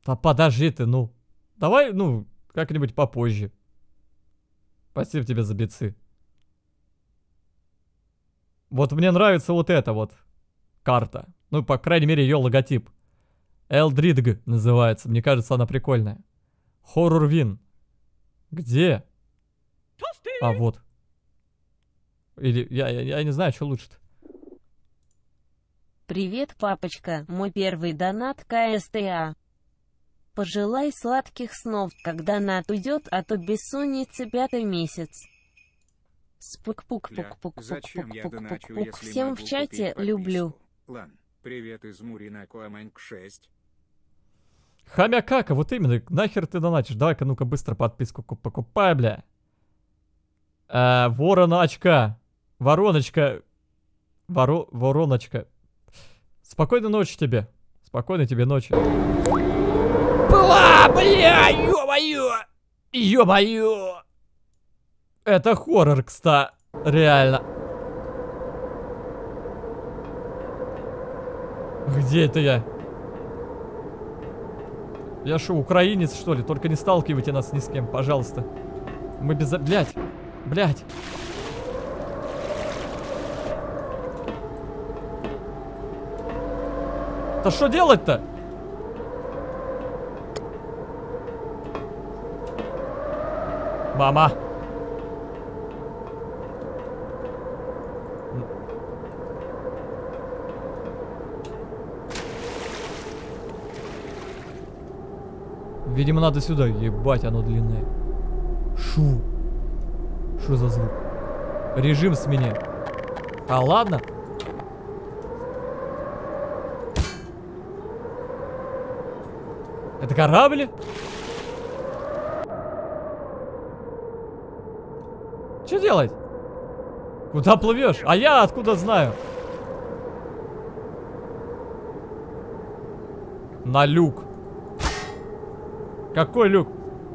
Да подожди ты, ну. Давай, ну, как-нибудь попозже. Спасибо тебе за бецы. Вот мне нравится вот эта вот карта. Ну, по крайней мере, ее логотип. Элдридг называется. Мне кажется, она прикольная. Хоррор Вин. Где? А, вот. Или, я не знаю, что лучше-то. Привет, папочка, мой первый донат КСТА. Пожелай сладких снов, когда Нат уйдет, а то бессонница 5-й месяц. Спук-пук-пук-пук-пук-пук-пук-пук. Всем в чате люблю. Лан, привет из Мурина Коаманг 6. Хамякака, вот именно, нахер ты донатишь? Давай-ка, ну-ка, быстро подписку покупай, бля. Вороночка. Вороночка. Вороночка. Спокойной ночи тебе. Спокойной тебе ночи. Была, бля, ё-моё. Ё-моё. Это хоррор, кстати. Реально. Где это я? Я шо, украинец, что ли? Только не сталкивайте нас ни с кем, пожалуйста. Мы без... Блядь. Блядь. Да что делать-то? Мама. Видимо, надо сюда. Ебать, оно длинное. Шу. Что за звук? Режим смени. А ладно. Это корабли? Что делать? Куда плывешь? А я откуда знаю? На люк. Какой люк?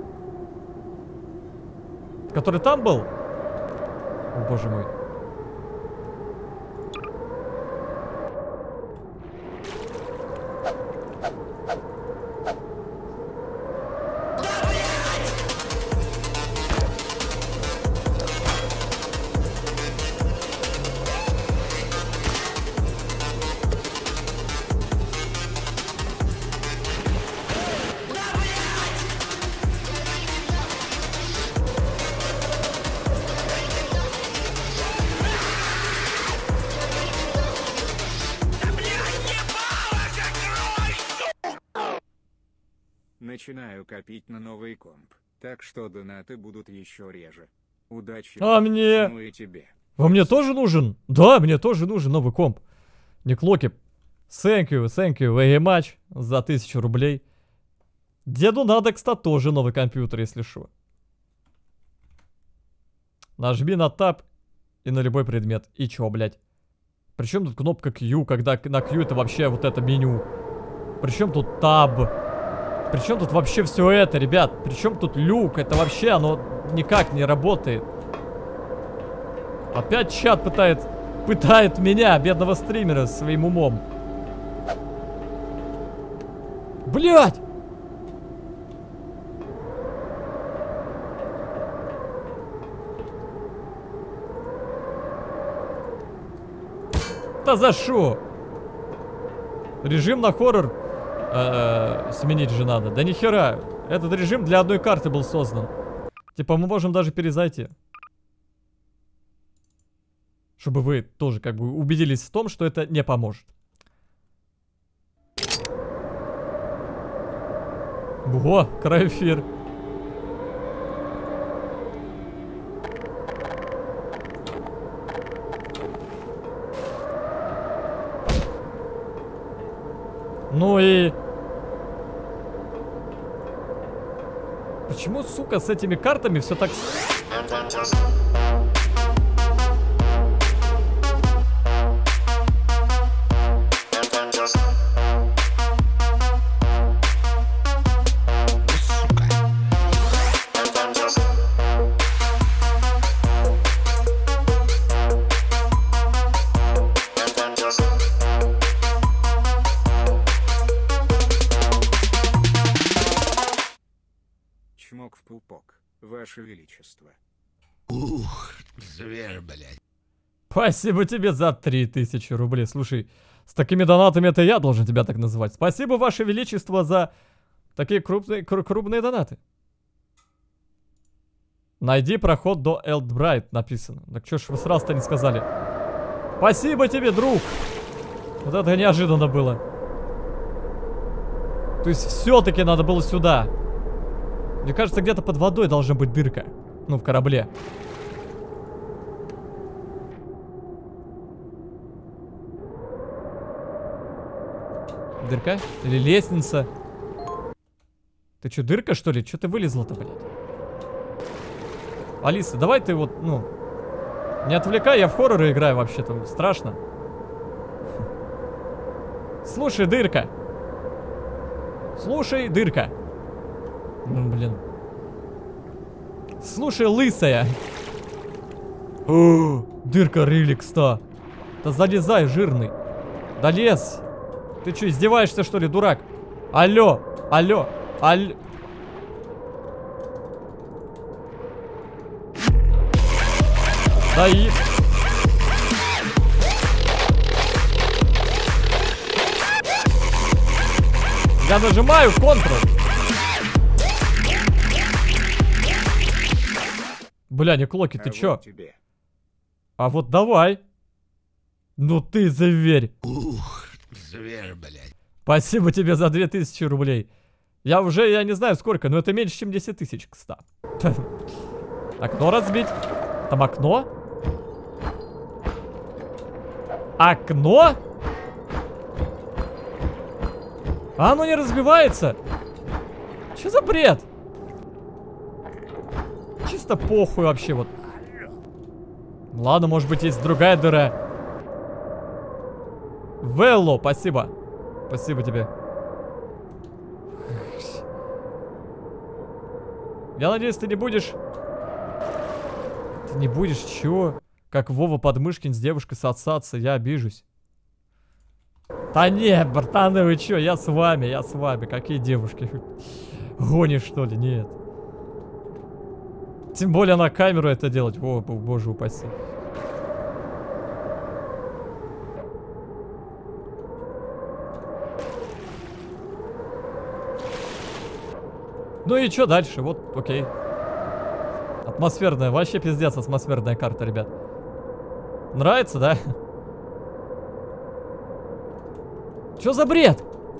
Который там был? О, боже мой. Начинаю копить на новый комп, так что донаты будут еще реже. Удачи. А мне? Ну и тебе. А мне тоже нужен? Да, мне тоже нужен новый комп. Никлоки. Thank you very much за 1000 рублей. Деду надо, кстати, тоже новый компьютер, если что. Нажми на Tab и на любой предмет. И чё, блядь? Причем тут кнопка Q, когда на Q это вообще вот это меню. Причем тут Tab. Причем тут вообще все это, ребят? Причем тут люк? Это вообще, оно никак не работает. Опять чат пытает меня, бедного стримера, своим умом. Блять! Да за шо? Режим на хоррор сменить же надо. Да нихера. Этот режим для одной карты был создан. Типа мы можем даже перезайти. Чтобы вы тоже как бы убедились в том, что это не поможет. Во, крайфир. Ну и... Почему, сука, с этими картами все так... комок в пупок, Ваше Величество. Ух, зверь, блядь. Спасибо тебе за 3000 рублей. Слушай, с такими донатами это я должен тебя так называть. Спасибо, Ваше Величество, за такие крупные донаты. Найди проход до Элдбрайт, написано. Так что ж вы сразу-то не сказали? Спасибо тебе, друг. Вот это неожиданно было. То есть все-таки надо было сюда. Мне кажется, где-то под водой должна быть дырка. Ну, в корабле. Дырка? Или лестница? Ты что, дырка, что ли? Что ты вылезла-то, блядь? Алиса, давай ты вот, ну... Не отвлекай, я в хорроры играю вообще-то. Страшно. Слушай, дырка. Слушай, дырка. Ну, блин. Слушай, лысая. О, дырка реликс-то. Да залезай, жирный. Да лез. Ты что, издеваешься, что ли, дурак? Алло, алло, алло. Да и... Я нажимаю Ctrl. Бля, не Клоки, ты чё? Тебе. А вот давай. Ну ты зверь. Ух, зверь, блядь. Спасибо тебе за 2000 рублей. Я не знаю сколько, но это меньше, чем 10 тысяч, кстати. Окно разбить. Там окно? Окно? А оно не разбивается? Что за бред? Чисто похуй вообще вот. Ладно, может быть есть другая дыра. Велло, спасибо. Спасибо тебе. Я надеюсь, ты не будешь... Ты не будешь, чего? Как Вова Подмышкин с девушкой сосаться, я обижусь. Да не, братаны, вы чё? Я с вами. Какие девушки? Гонишь, что ли? Нет. Тем более на камеру это делать. О, боже упаси. Ну и чё дальше? Вот, окей. Атмосферная, вообще пиздец, атмосферная карта, ребят. Нравится, да? Чё за бред?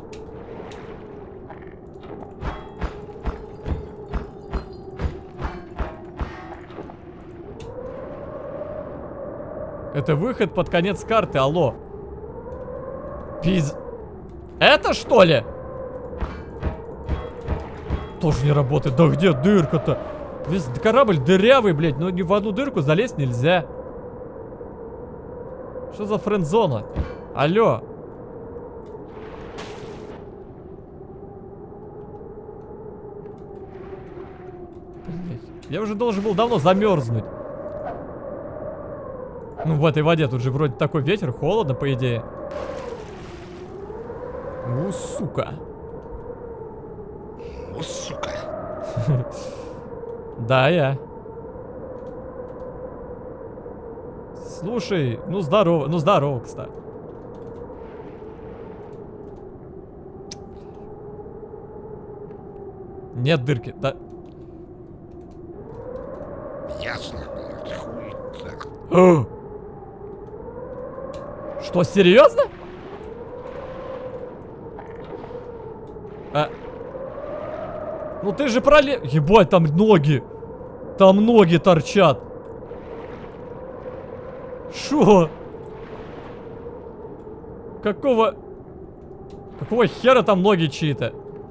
Это выход под конец карты, алло. Это что ли? Тоже не работает. Да где дырка-то? Весь корабль дырявый, блядь. Но ни в одну дырку залезть нельзя. Что за френд-зона? Алло. Блядь. Я уже должен был давно замерзнуть. Ну, в этой воде тут же вроде такой ветер, холодно, по идее. У, сука. О, сука. Да, я. Слушай, ну здорово, кстати. Нет дырки, да. Ясно, блядь, хуй так. Что, серьезно? Ну ты же пролез... Ебать, там ноги. Там ноги торчат. Шо? Какого хера там ноги чьи-то?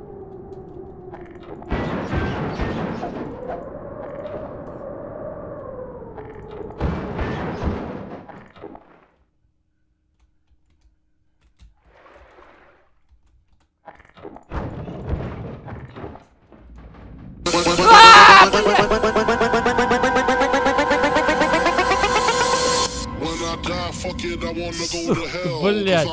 Блять.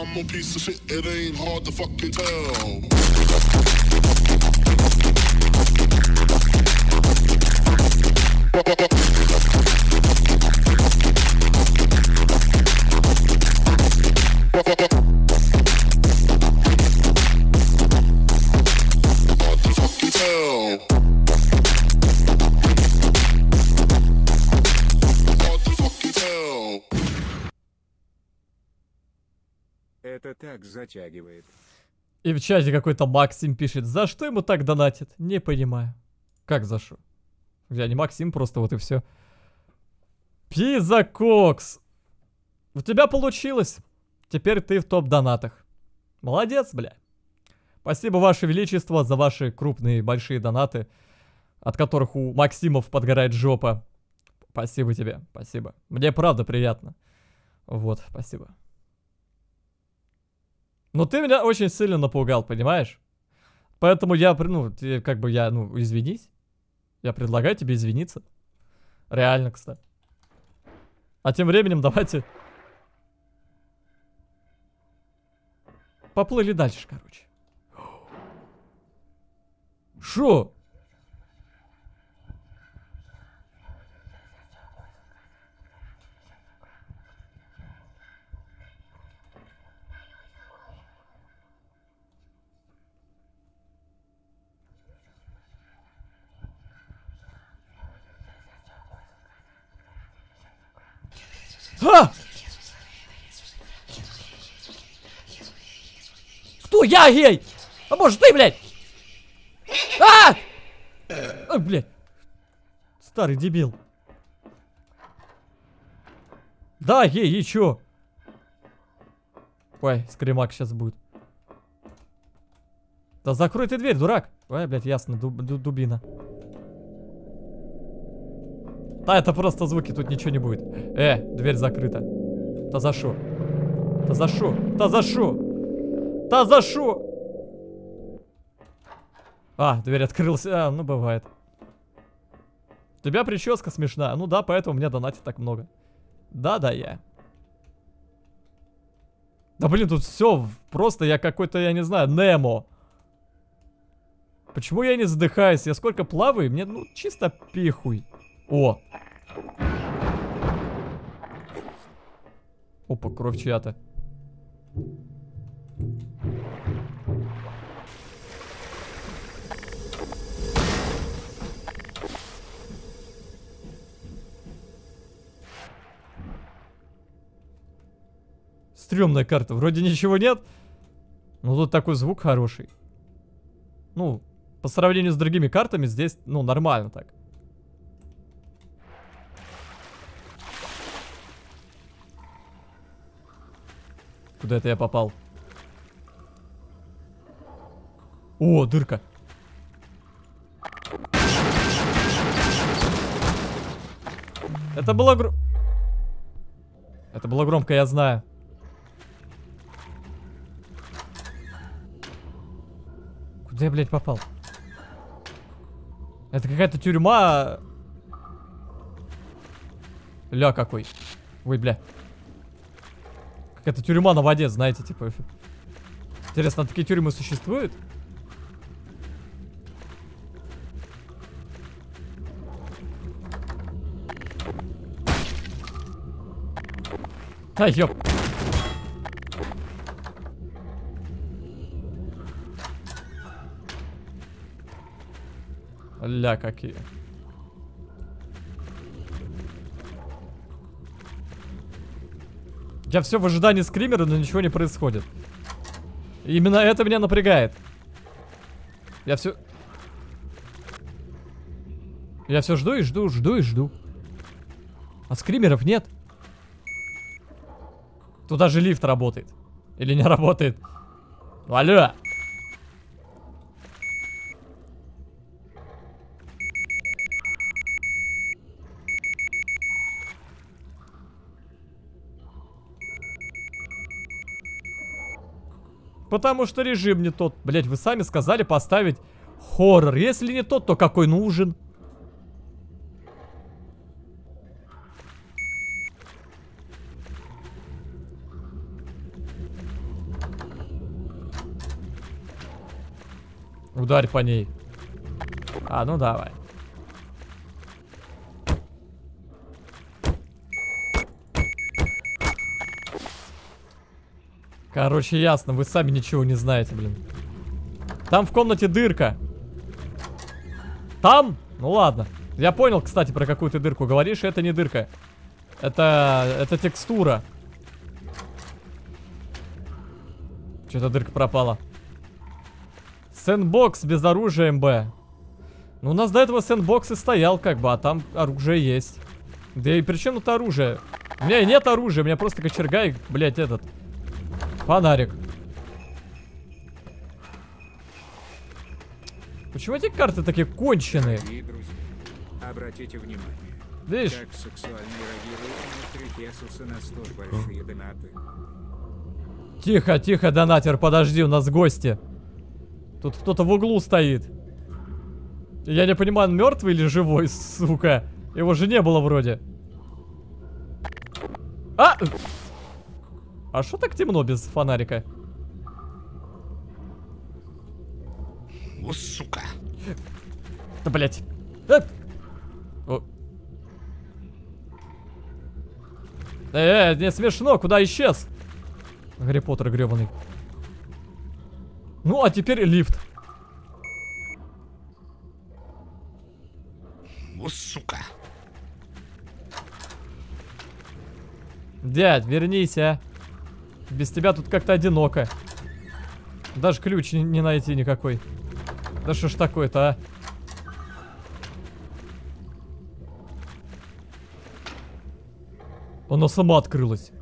так затягивает. И в чате какой-то Максим пишет, за что ему так донатит? Не понимаю. Как за что? Я не Максим, просто вот и все. Пиза Кокс. У тебя получилось. Теперь ты в топ-донатах. Молодец, бля. Спасибо, Ваше Величество, за ваши крупные, большие донаты, от которых у Максимов подгорает жопа. Спасибо тебе, спасибо. Мне правда приятно. Вот, спасибо. Но ты меня очень сильно напугал, понимаешь? Поэтому я, извинись. Я предлагаю тебе извиниться. Реально, кстати. А тем временем давайте... Поплыли дальше, короче. Шо? А! Кто? Я гей! А может ты, блядь? А! Ой, блядь. Старый дебил. Да, гей, и чё? Ой, скримак сейчас будет. Да закрой ты дверь, дурак. Ой, блядь, ясно, дубина. Да, это просто звуки, тут ничего не будет. Дверь закрыта. Та за шо? Та за шо? Та за шо? Та за шо? А, дверь открылась. А, ну бывает. У тебя прическа смешная. Ну да, поэтому мне донатит так много. Да, я. Да блин, тут все просто я какой-то, я не знаю, Немо. Почему я не задыхаюсь? Я сколько плаваю, мне ну чисто пихуй. О! Опа, кровь чья-то. Стрёмная карта. Вроде ничего нет. Но тут такой звук хороший. Ну, по сравнению с другими картами здесь, ну, нормально так. Куда это я попал? О, дырка. Это было Это было громко, я знаю. Куда я, блядь, попал? Это какая-то тюрьма. Ля какой. Ой, бля. Какая-то тюрьма на воде, знаете, типа. Интересно, а такие тюрьмы существуют? Да, ёп. Ля какие. Я все в ожидании скримера, но ничего не происходит. И именно это меня напрягает. Я все жду и жду, жду и жду. А скримеров нет. Тут даже лифт работает. Или не работает. Ну, алло. Потому что режим не тот. Блять, вы сами сказали поставить хоррор. Если не тот, то какой нужен? Ударь по ней. А, ну давай. Короче, ясно, вы сами ничего не знаете, блин. Там в комнате дырка. Там? Ну ладно. Я понял, кстати, про какую ты дырку говоришь. Это не дырка. Это текстура. Что-то дырка пропала. Сэндбокс без оружия МБ. Ну, у нас до этого сэндбокс и стоял, как бы, а там оружие есть. Да и при чем тут оружие? У меня и нет оружия, у меня просто кочерга и, блядь, этот... фонарик. Почему эти карты такие конченые? Дорогие друзья, обратите внимание, Видишь? как сексуально реагируют монстры Хесуса на столь большие донаты. Тихо, тихо, донатер, подожди, у нас гости. Тут кто-то в углу стоит. Я не понимаю, он мертвый или живой, сука? Его же не было вроде. А что так темно без фонарика? Вот сука. Да, блять. Не смешно, куда исчез? Гарри Поттер гребаный. Ну, а теперь лифт. Вот сука. Дядь, вернись, а. Без тебя тут как-то одиноко. Даже ключ не найти никакой. Да что ж такое-то, а? Она сама открылась.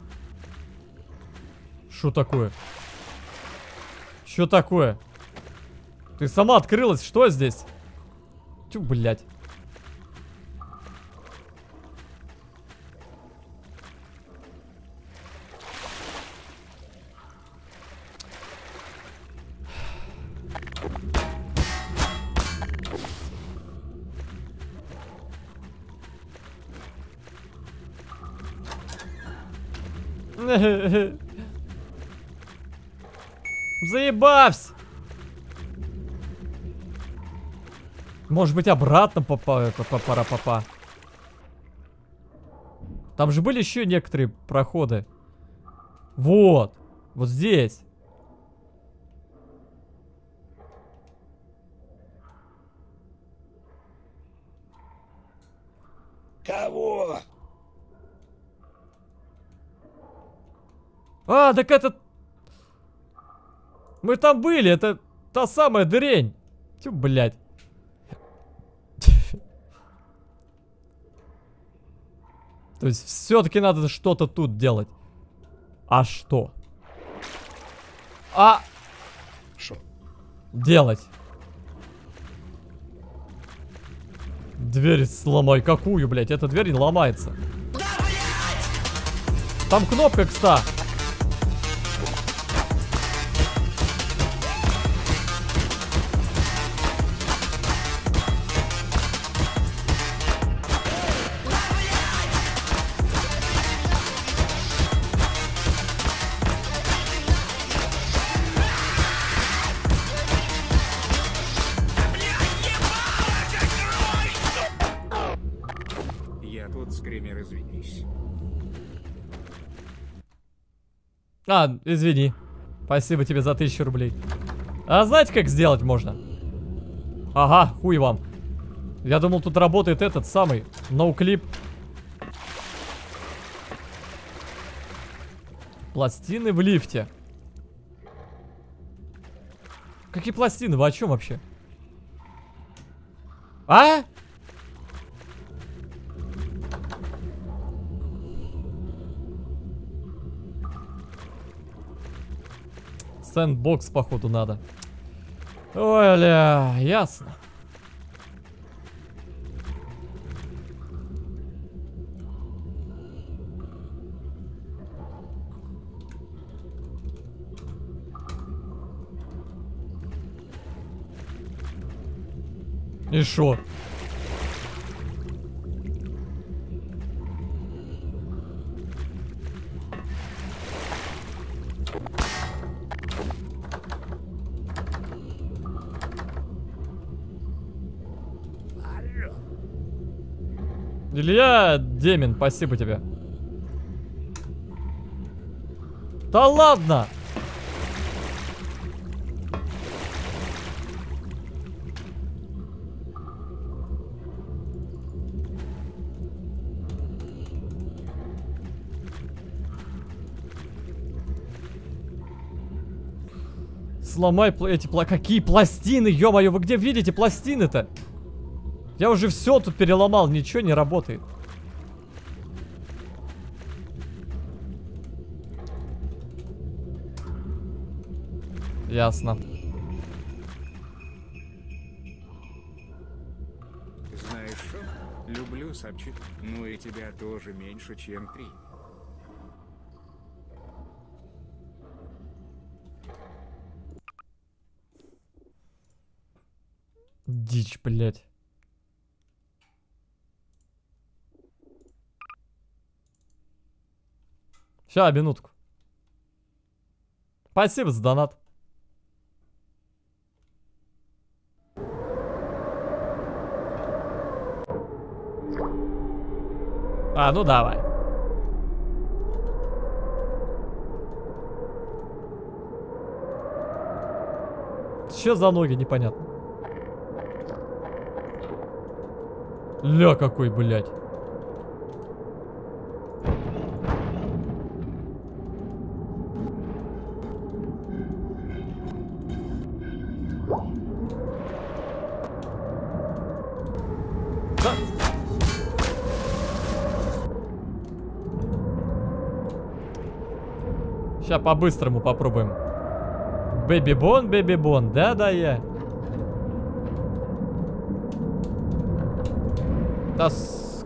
Что такое? Что такое? Ты сама открылась? Что здесь? Тю, блядь. Заебавсь! Может быть, обратно пара-папа. Там же были еще некоторые проходы. Вот. Вот здесь. Кого? А, так это... Мы там были, это та самая дрянь. Тю, блядь. То есть все-таки надо что-то тут делать. А что? Шо? Делать. Дверь сломай. Какую, блядь? Эта дверь не ломается. Там кнопка, кстати. Я тут, скример, извинись. Извини. Спасибо тебе за 1000 рублей. А знаете, как сделать можно? Ага, хуй вам. Я думал, тут работает этот самый ноуклип. Пластины в лифте. Какие пластины? Вы о чем вообще? А? Сэндбокс, походу, надо. Ой, ля, ясно. И шо? Илья Демин, спасибо тебе. Да ладно! Сломай эти какие пластины, ё-моё, вы где видите пластины-то? Я уже все тут переломал, ничего не работает. Ясно. Знаешь что? Люблю Сапчик, ну и тебя тоже меньше, чем 3. Дичь, блядь. Ща, минутку. Спасибо за донат. А, ну давай. Че за ноги, непонятно. Ля какой, блядь. Да. Сейчас по-быстрому попробуем. Бэби-бон, да, я. Таск.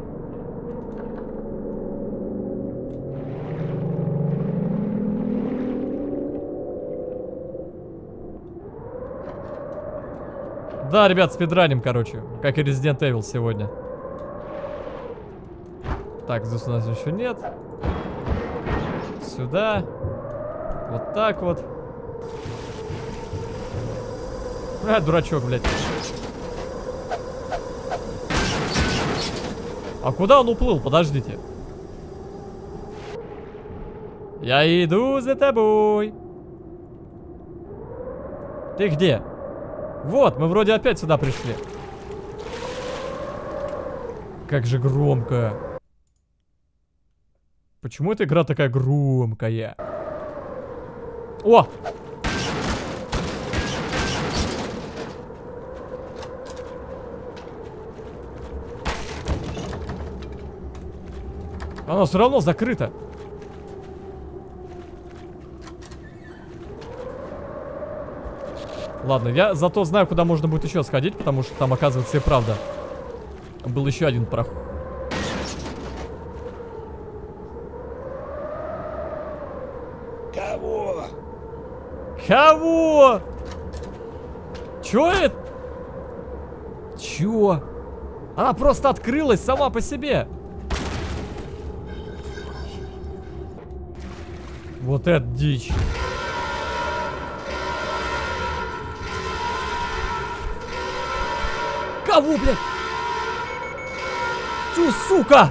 Да, ребят, спидраним, короче. Как и Resident Evil сегодня. Так, здесь у нас еще нет. Сюда. Вот так вот. А, дурачок, блядь. А куда он уплыл? Подождите. Я иду за тобой. Ты где? Вот, мы вроде опять сюда пришли. Как же громко. Почему эта игра такая громкая? О! Оно все равно закрыто. Ладно, я зато знаю, куда можно будет еще сходить, потому что там, оказывается, и правда был еще один проход. Кого? Кого? Чё это? Чё? Она просто открылась сама по себе. Вот это дичь. Кого, блядь? Тю, сука!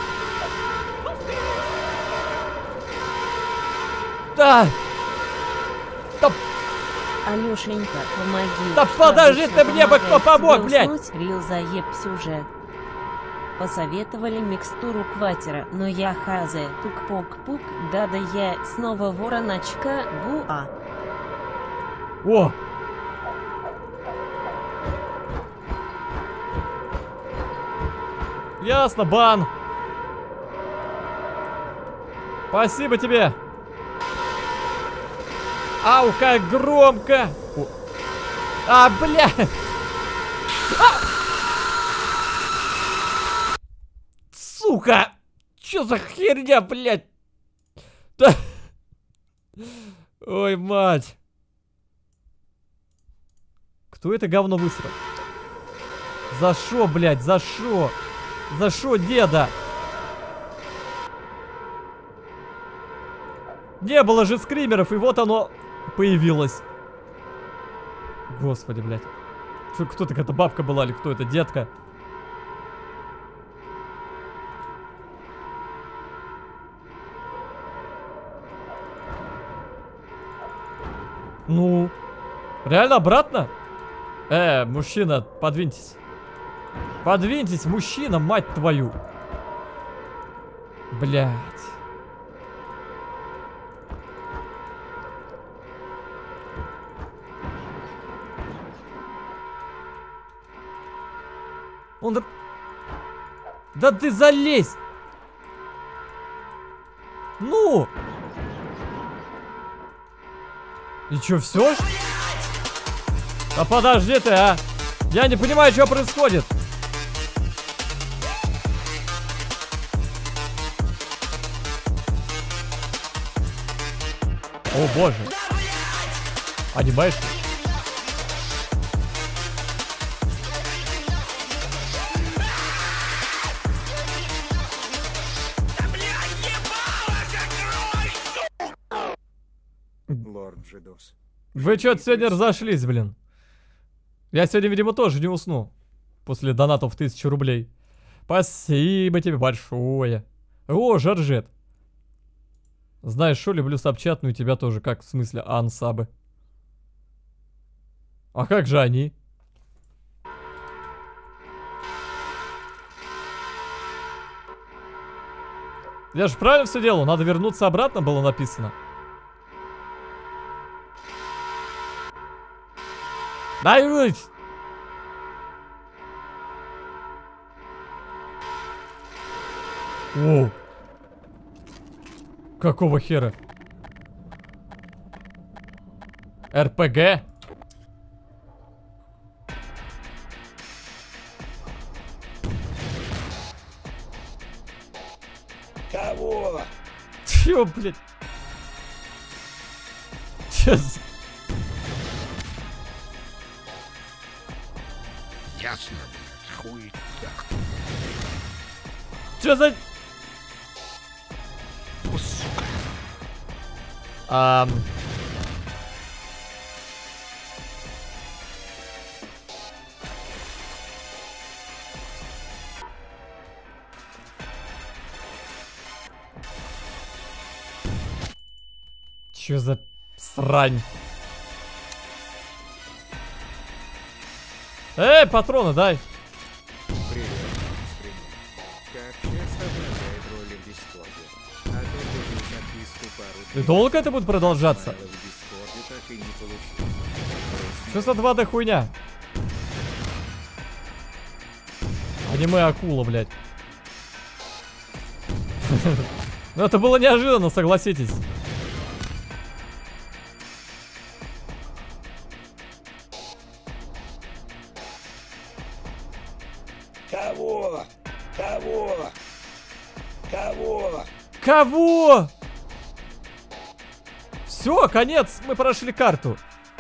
Да! Да, Алёшенька, помоги. да подожди ты мне бы кто помог, блядь! Рил заеб сюжет. Посоветовали микстуру кватера, но я хазе, тук-пук-пук, да-да я, снова вороночка, буа. О! Ясно, бан. Спасибо тебе. Ау, как громко. О. А, бля. Сука. Чё за херня, блядь? Да. Ой, мать. Кто это говно высрал? За шо, блядь, за шо? За шо, деда? Не было же скримеров, и вот оно появилось. Господи, блядь. Кто такая-то бабка была, или кто это, детка? Ну, реально обратно? Мужчина, подвиньтесь. Подвиньтесь, мужчина, мать твою. Блядь. Он... Да ты залезь! Ну! И чё, всё? Да подожди ты, а! Я не понимаю, что происходит! О боже! Понимаешь? Лорд Джедос. Вы что-то сегодня разошлись, блин. Я сегодня, видимо, тоже не усну. После донатов в 1000 рублей. Спасибо тебе большое. О, Жоржет. Знаешь, что, люблю сабчат, но и тебя тоже. Как, в смысле, ансабы? А как же они? Я же правильно все делал? Надо вернуться обратно, было написано. Дай жить! О! Какого хера? РПГ? Кого? Чё, блядь? Чё за... Ясно, блядь, хуй. Чё за... О, сука. Чё за срань? Патроны дай. Привет, стример. Как часто обладает роли в Дискорде? А то ты записку пару И долго это будет продолжаться? файлов в Дискорде так и не получил. Что за 2D хуйня? Аниме акула, блядь. Ну это было неожиданно, согласитесь. Кого? Кого? Кого? Кого? Все, конец, мы прошли карту.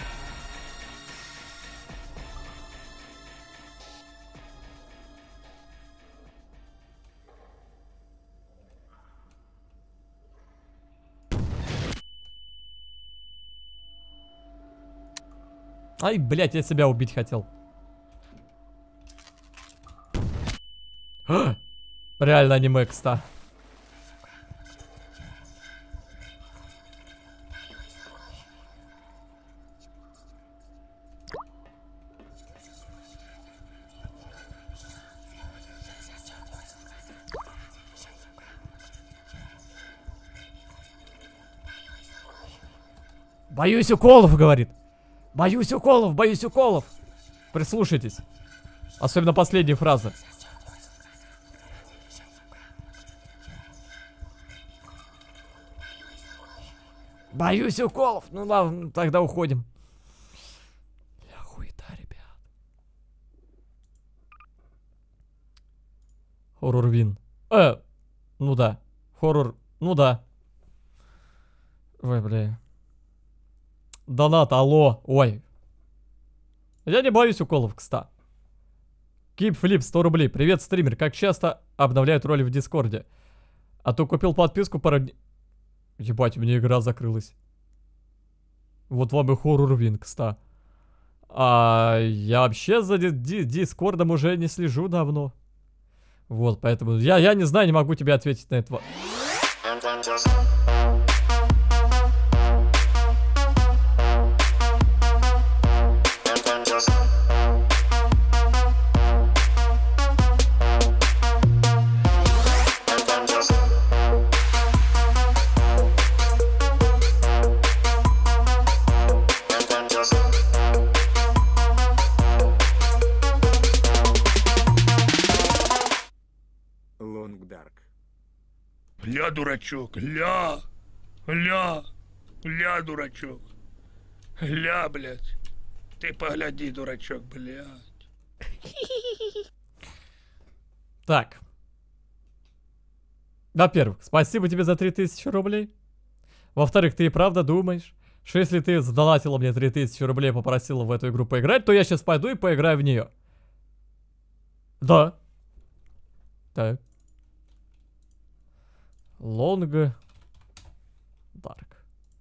Ай, блядь, я себя убить хотел. Реально аниме, кста. Боюсь уколов, говорит. Боюсь уколов, боюсь уколов. Прислушайтесь. Особенно последняя фраза. Боюсь уколов. Ну ладно, тогда уходим. Бля, хуета, ребят. Хоррор Вин. Ну да. Хоррор, ну да. Ой, бля. Донат, алло. Ой. Я не боюсь уколов, кста. Кипфлип, 100 рублей. Привет, стример. Как часто обновляют роли в Дискорде? А то купил подписку пару дней. Ебать, у меня игра закрылась. Вот вам и Хоррор Вин, кста. А я вообще за Дискордом уже не слежу давно. Вот, поэтому я не знаю, не могу тебе ответить на это. Ля, дурачок, ля, дурачок. Ля, блядь. Ты погляди, дурачок, блядь. Так. Во-первых, спасибо тебе за 3000 рублей. Во-вторых, ты и правда думаешь, что если ты задонатила мне 3000 рублей и попросила в эту игру поиграть, то я сейчас пойду и поиграю в нее? Да. Так. Long Dark.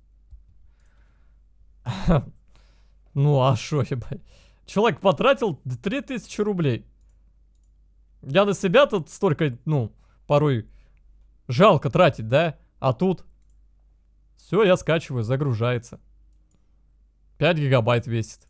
Ну а шо, ебать? Человек потратил 3000 рублей. Я на себя тут столько, ну, порой жалко тратить, да? А тут... Все, я скачиваю, загружается. 5 гигабайт весит.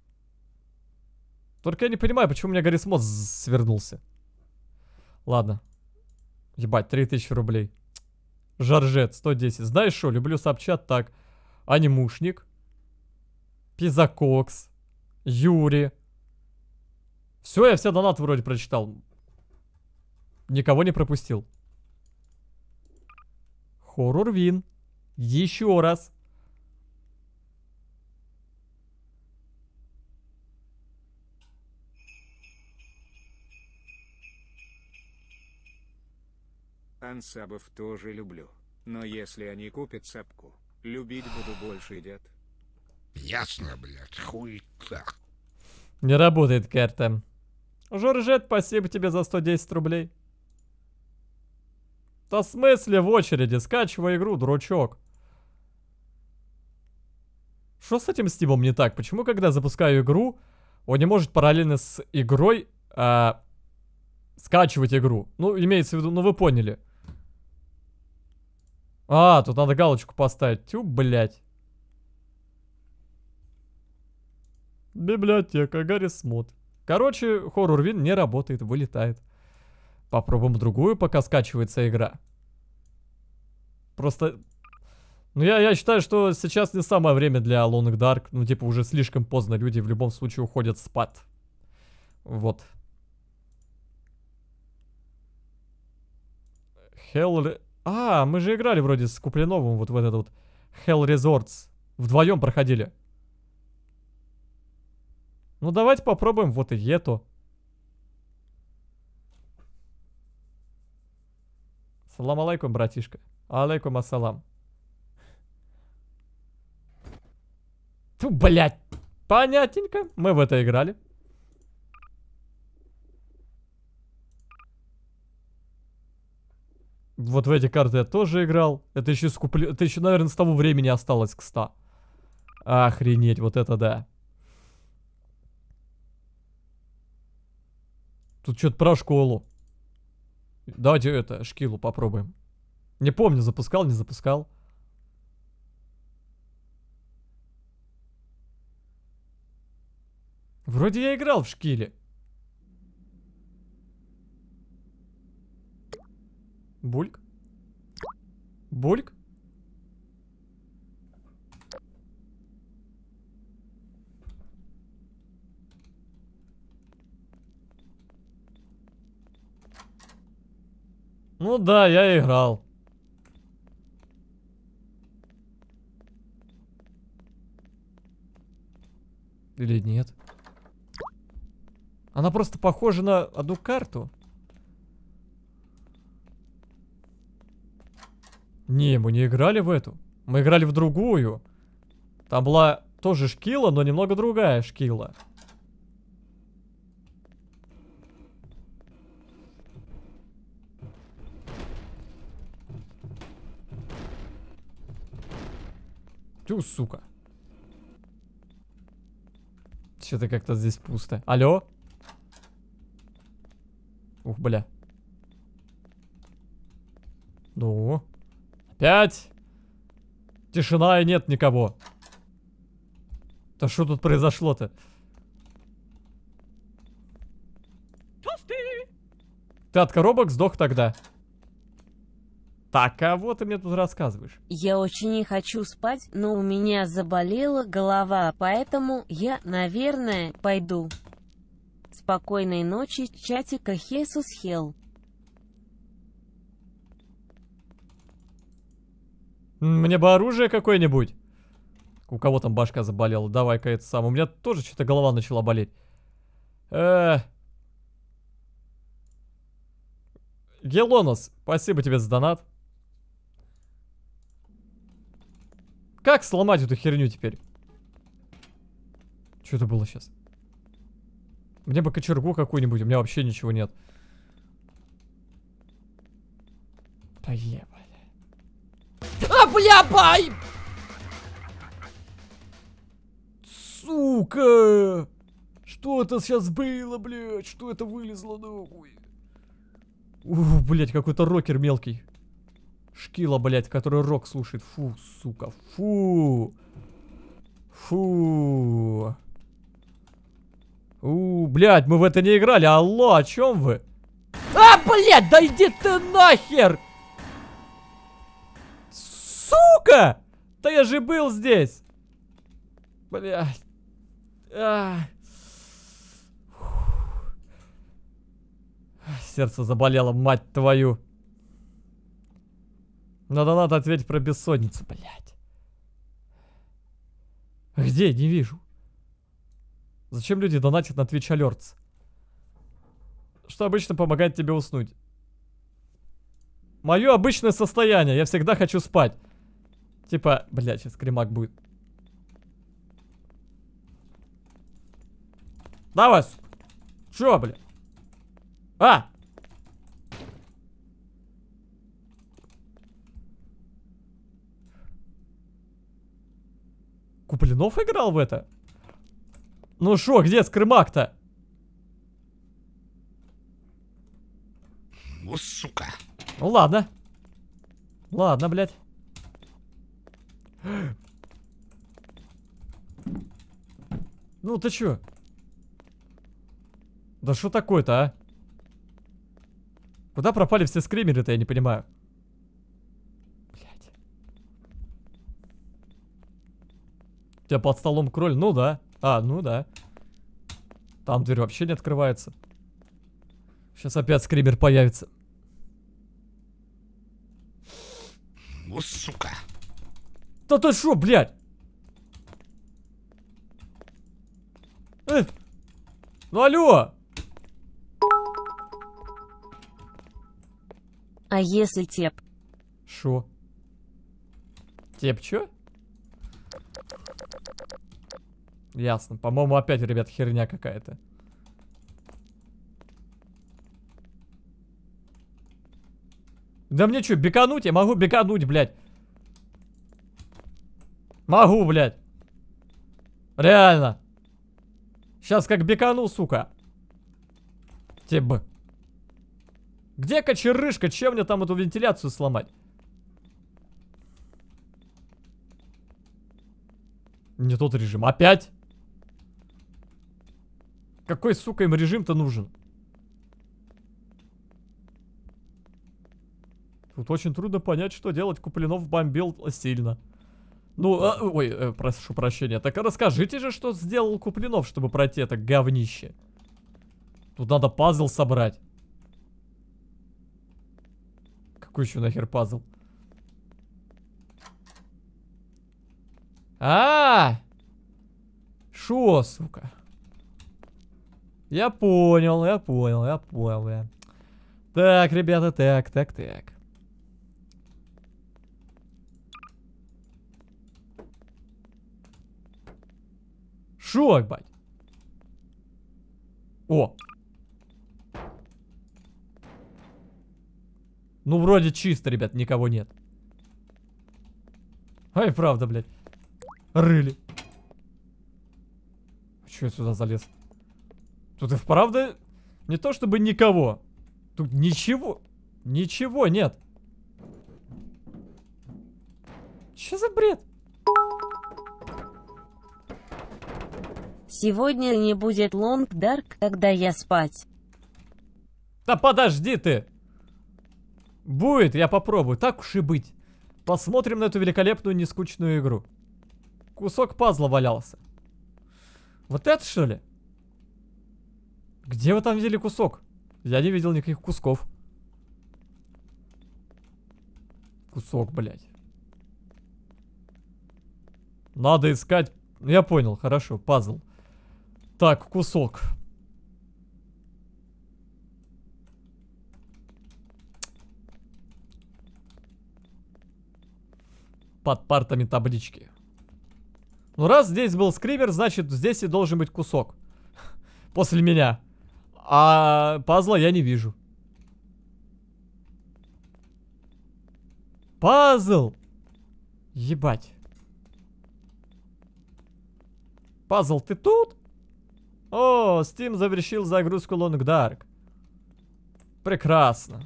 Только я не понимаю, почему у меня Гаррис Мод свернулся. Ладно. Ебать, 3000 рублей. Жоржет, 110. Знаешь что, люблю сообщат так. Анимушник. Пизакокс. Юри. Все, я все донаты вроде прочитал. Никого не пропустил. Хоррор Вин. Еще раз. Ансабов тоже люблю. Но если они купят сапку, любить буду больше, дед. Ясно, блядь, хуйта. Не работает карта. Жоржет, спасибо тебе за 110 рублей. Да в смысле в очереди? Скачивай игру, дурачок. Что с этим Стивом не так? Почему, когда запускаю игру, он не может параллельно с игрой скачивать игру? Ну, имеется в виду, ну вы поняли. А, тут надо галочку поставить. Тю, блядь. Библиотека, Гаррис Мод. Короче, Horror Win не работает, вылетает. Попробуем другую, пока скачивается игра. Просто... Ну, я считаю, что сейчас не самое время для Long Dark. Ну, типа, уже слишком поздно. Люди в любом случае уходят спать. Вот. Hell... А, мы же играли вроде с Куплиновым вот в этот вот Hell Resorts. Вдвоем проходили. Ну, давайте попробуем вот и эту. Салам алейкум, братишка. Алейкум ассалам. Ту, блядь. Понятненько. Мы в это играли. Вот в эти карты я тоже играл. Это еще, это еще, наверное, с того времени осталось к 100. Охренеть, вот это да. Тут что-то про школу. Давайте это, шкилу попробуем. Не помню, запускал, не запускал. Вроде я играл в шкиле. Бульк? Бульк? Ну да, я играл. Или нет? Она просто похожа на одну карту. Не, мы не играли в эту. Мы играли в другую. Там была тоже шкила, но немного другая шкила. Тю, сука. Что-то как-то здесь пусто. Алло? Ух, бля. Ну? Опять? Тишина и нет никого. Да что тут произошло-то? Ты от коробок сдох тогда. Так, кого ты мне тут рассказываешь? Я очень не хочу спать, но у меня заболела голова, поэтому я, наверное, пойду. Спокойной ночи, чатика Хесус Хел. Мне бы оружие какое-нибудь. У кого там башка заболела? Давай-ка это сам. У меня тоже что-то голова начала болеть. Гелонос, спасибо тебе за донат. Как сломать эту херню теперь? Что это было сейчас? Мне бы кочергу какую-нибудь, у меня вообще ничего нет. Да ебать. А, бля, бай! Сука! Что это сейчас было, блядь? Что это вылезло, нахуй? Блядь, какой-то рокер мелкий. Шкила, блядь, который рок слушает. Фу, сука, фу. Фу. Блядь, мы в это не играли. Алло, о чем вы? А, блядь, да иди ты нахер! Сука! Да я же был здесь. Блядь. Сердце заболело, мать твою. Надо ответить про бессонницу, блядь. Где? Не вижу. Зачем люди донатят на Twitch Alerts? Что обычно помогает тебе уснуть? Мое обычное состояние. Я всегда хочу спать. Типа, блядь, сейчас кремак будет. Давай, сука. Чё, блядь? А! Куплинов играл в это? Ну шо, где скрымак-то? Ну, сука. Ну ладно. Ладно, блядь. Ну ты чё? Да что такое-то, а? Куда пропали все скримеры-то, я не понимаю. Блядь. У тебя под столом кроль? Ну да. А, ну да. Там дверь вообще не открывается. Сейчас опять скример появится. Ну, сука. Да ты шо, блядь? Ну алло! А если теп? Шо? Теп чё? Ясно. По-моему, опять, ребят, херня какая-то. Да мне чё, бекануть? Я могу бекануть, блядь. Могу, блядь. Реально. Сейчас как бекану, сука. Теб. Где кочерышка? Чем мне там эту вентиляцию сломать? Не тот режим. Опять? Какой, сука, им режим-то нужен? Тут очень трудно понять, что делать. Куплинов бомбил сильно. Ну, прошу прощения. Так расскажите же, что сделал Куплинов, чтобы пройти это говнище. Тут надо пазл собрать. Какой еще нахер пазл? Шо, сука? Я понял, бля. Так, ребята, так. Шо, бать? О! Ну, вроде чисто, ребят, никого нет. Ай, правда, блядь. Рыли. Чё я сюда залез? Тут и вправду не то чтобы никого. Тут ничего. Ничего нет. Чё за бред? Сегодня не будет Long Dark, когда я спать. Да подожди ты. Будет, я попробую. Так уж и быть. Посмотрим на эту великолепную, нескучную игру. Кусок пазла валялся. Вот это что ли? Где вы там видели кусок? Я не видел никаких кусков. Кусок, блядь. Надо искать... Я понял, хорошо, пазл. Так, кусок. Под партами таблички. Ну, раз здесь был скример, значит, здесь и должен быть кусок. После меня. А пазла я не вижу. Пазл! Ебать. Пазл, ты тут? О, Steam завершил загрузку Long Dark. Прекрасно.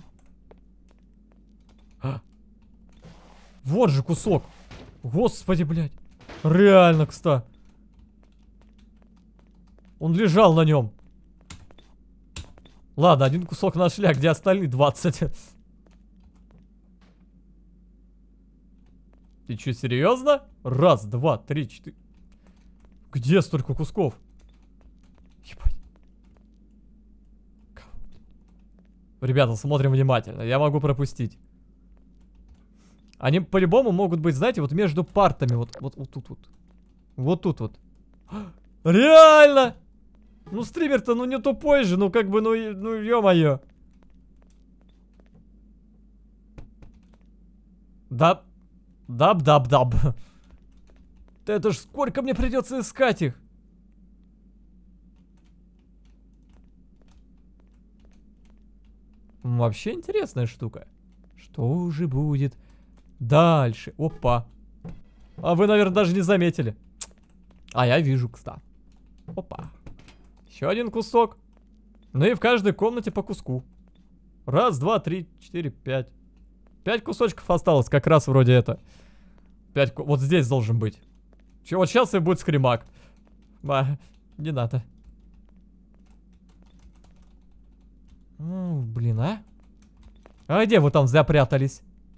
Вот же кусок. Господи, блядь. Реально, кстати. Он лежал на нем. Ладно, один кусок нашли, а где остальные 20? Ты что, серьезно? Раз, два, три, четыре. Где столько кусков? Ебать. Ребята, смотрим внимательно. Я могу пропустить. Они по-любому могут быть, знаете, вот между партами. Вот тут вот. Вот тут вот. Реально! Ну, стример-то, ну, не тупой же. Ну, как бы, ну ё-моё. Даб. Даб. Это ж сколько мне придется искать их. Вообще интересная штука. Что же будет дальше? Опа. А вы, наверное, даже не заметили. А я вижу, кстати. Опа. Еще один кусок. Ну и в каждой комнате по куску. Раз, два, три, четыре, пять. 5 кусочков осталось, как раз вроде это. 5, вот здесь должен быть. Че, вот сейчас и будет скримак. Не надо. Блин, а? А где вы там запрятались?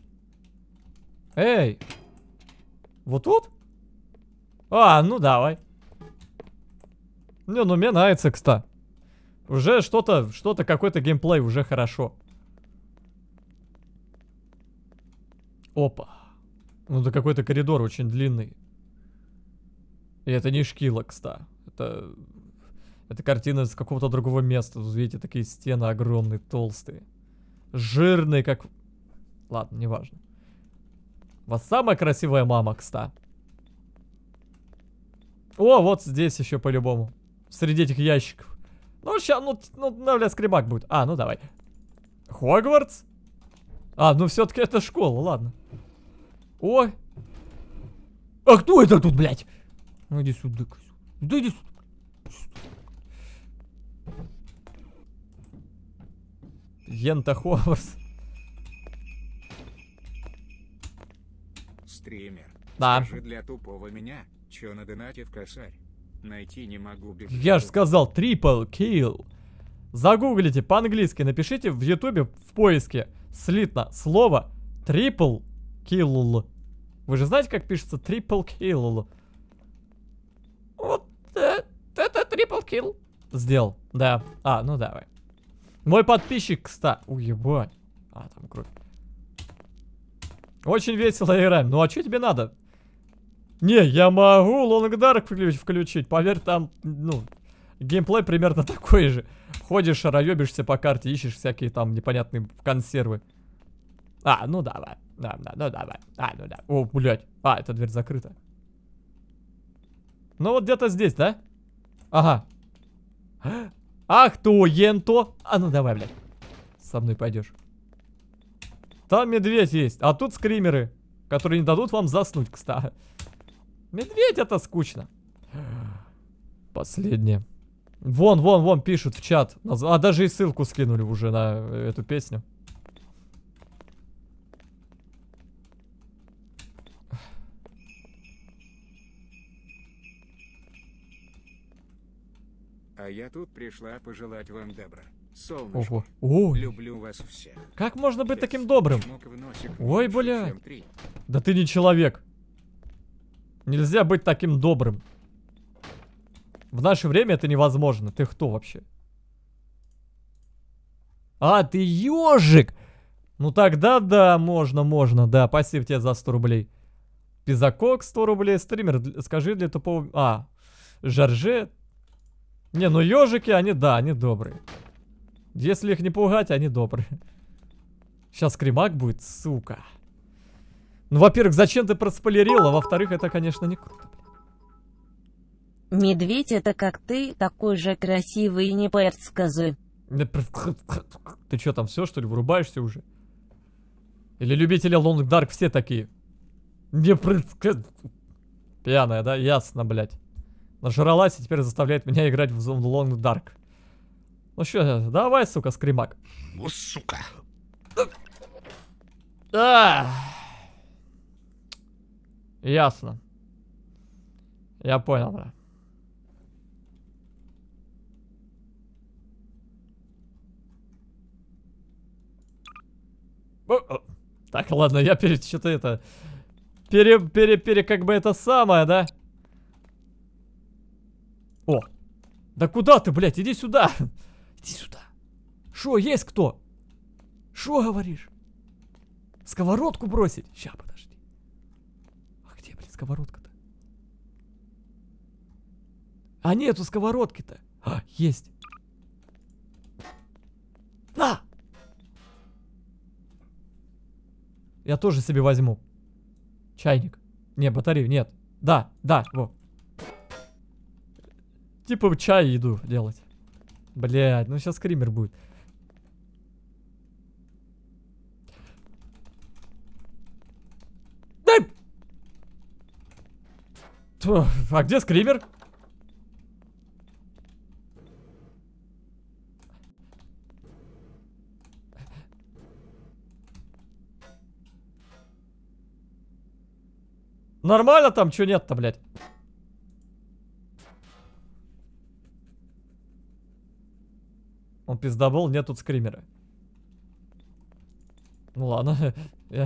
Эй! Вот тут? А, ну давай. Не, ну мне нравится, кстати. Уже что-то, какой-то геймплей, уже хорошо. Опа. Ну да какой-то коридор очень длинный. И это не шкила, кстати. Это картина с какого-то другого места. Тут, видите, такие стены огромные, толстые. Жирные, как... Ладно, неважно. У вас самая красивая мама, кстати. О, вот здесь еще по-любому. Среди этих ящиков. Ну, сейчас, ну, бля, скримак будет. А, ну давай. Хогвартс? А, ну все-таки это школа, ладно. Ой. А кто это тут, блядь? Ну иди сюда. Да иди сюда. Йента Хогвартс. Стример. Да. Скажи для тупого меня, чё на донате в косарь? Найти не могу без... Я же сказал triple kill. Загуглите по-английски, напишите в ютубе в поиске слитно слово triple kill. Вы же знаете, как пишется triple kill? Вот это triple kill. Сделал, да. А, ну давай. Мой подписчик, кстати. Уебать. А, там кровь. Очень весело играем. Ну а что тебе надо? Не, я могу Long Dark включить. Поверь, там, ну, геймплей примерно такой же. Ходишь, шароебишься по карте, ищешь всякие там непонятные консервы. А, ну давай. Да, ну давай. А, ну да. О, блядь. А, эта дверь закрыта. Ну вот где-то здесь, да? Ага. Ах ты, енто. А, ну давай, блядь. Со мной пойдешь. Там медведь есть. А тут скримеры, которые не дадут вам заснуть, кстати. Медведь, это скучно. Последнее. Вон, пишут в чат. А даже и ссылку скинули уже на эту песню. А я тут пришла пожелать вам добра. Солнышко. Ого. Ой. Люблю вас всех. Как можно быть таким добрым? Ой, блядь. Да ты не человек. Нельзя быть таким добрым. В наше время это невозможно. Ты кто вообще? А, ты ежик! Ну тогда да, можно, да. Спасибо тебе за 100 рублей. Пизакок 100 рублей. Стример, скажи для тупого... А, Жарже. Не, ну ежики, они, да, они добрые. Если их не пугать, они добрые. Сейчас скримак будет, сука. Ну, во-первых, зачем ты проспойлерил, а во-вторых, это, конечно, не круто. Медведь это как ты, такой же красивый и не скажи. Ты что, там все, что ли, вырубаешься уже? Или любители Long Dark все такие? Не пьяная, да? Ясно, блядь. Нажралась и теперь заставляет меня играть в Long Dark. Ну что, давай, сука, скримак. Ну, сука. Ясно. Я понял, да. Так, ладно, я что-то это... как бы это самое, да? О! Да куда ты, блядь? Иди сюда! Иди сюда! Шо, есть кто? Шо говоришь? Сковородку бросить? Ща, подожди. А где, блядь, сковородка-то? А нету сковородки-то. А, есть. На! Я тоже себе возьму. Чайник. Не, батарею, нет. Да, во. Типа чай иду делать. Блядь, ну сейчас скример будет. Дай! А где скример? Нормально там, чё нет-то, блядь? Он пиздобол, нет тут скримера. Ну ладно.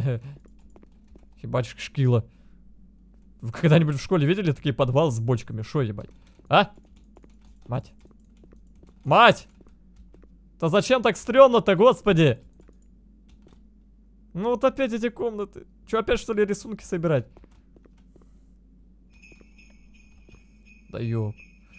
Ебать, шкила. Вы когда-нибудь в школе видели такие подвалы с бочками? Шо, ебать? А? Мать. Мать! Да зачем так стрёмно-то, господи? Ну вот опять эти комнаты. Чё, опять что ли рисунки собирать? Да ёп.